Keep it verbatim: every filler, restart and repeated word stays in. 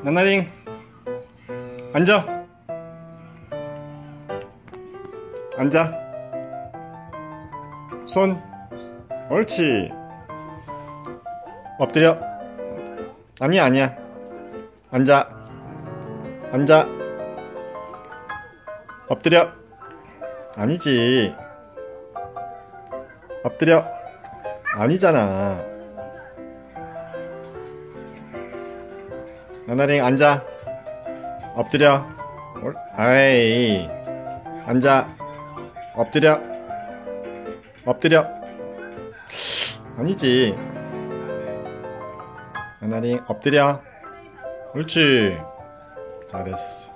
나나링 앉아. 앉아. 손. 옳지. 엎드려. 아니야 아니야. 앉아. 앉아. 엎드려. 아니지. 엎드려. 아니잖아. 나나링 앉아. 엎드려. 아이. 앉아. 엎드려. 엎드려. 아니지. 나나링 엎드려. 옳지. 잘했어.